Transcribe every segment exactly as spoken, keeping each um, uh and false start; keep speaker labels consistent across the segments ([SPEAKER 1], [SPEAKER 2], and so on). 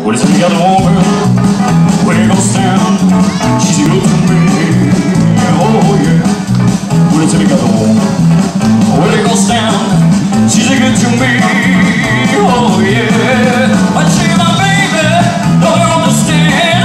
[SPEAKER 1] What is it, the other woman? When it goes down, she's good to me. Oh yeah. What is it, the other woman? When it goes down, she's good to me. Oh yeah. But she's my baby, don't you understand?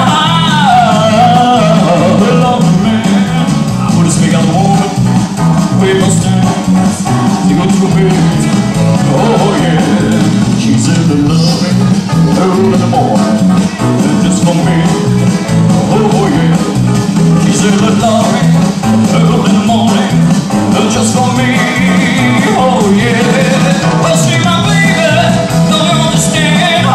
[SPEAKER 1] I love a man. What is it, the other woman? When it goes down, she's good to me. Oh yeah. She's in the loving early in the morning, and just for me. Oh yeah. She's in the loving early in the morning, and just for me. Oh yeah. Well, she my baby, don't you understand?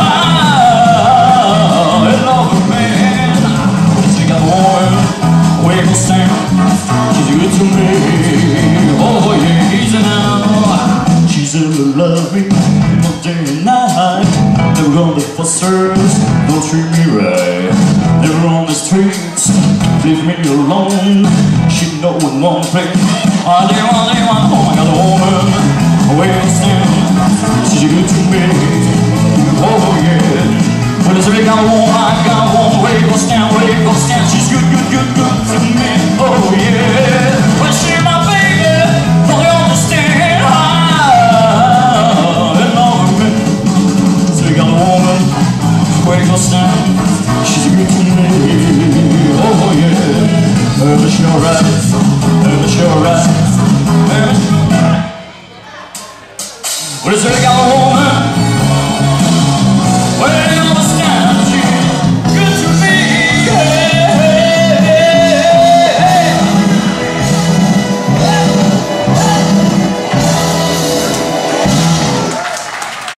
[SPEAKER 1] I love her, man. She got warm, where it stand. She's good to me. Oh yeah. Easy now. She's in the loving day and night. Never on the busters, don't treat me right. Never on the streets, leave me alone. She know in one place, I do, I do, I know I got a woman. Where I stand, she